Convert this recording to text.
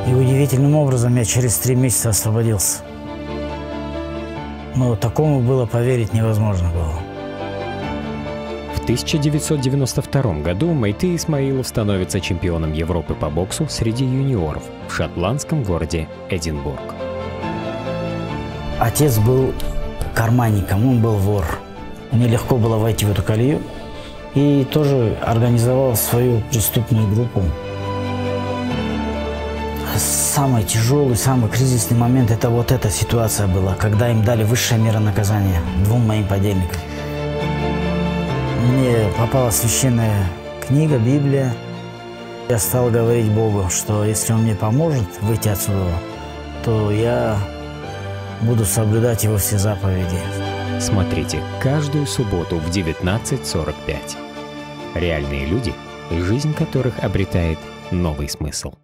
И удивительным образом я через 3 месяца освободился. Но такому было поверить невозможно было. В 1992 году Майтый Исмаилов становится чемпионом Европы по боксу среди юниоров в шотландском городе Эдинбург. Отец был карманником, он был вор. Мне легко было войти в эту колею и тоже организовал свою преступную группу. Самый тяжелый, самый кризисный момент – это вот эта ситуация была, когда им дали высшая мера наказания 2 моим подельникам. Мне попала священная книга, Библия. Я стал говорить Богу, что если Он мне поможет выйти отсюда, то я буду соблюдать Его все заповеди. Смотрите каждую субботу в 19:45. Реальные люди, жизнь которых обретает новый смысл.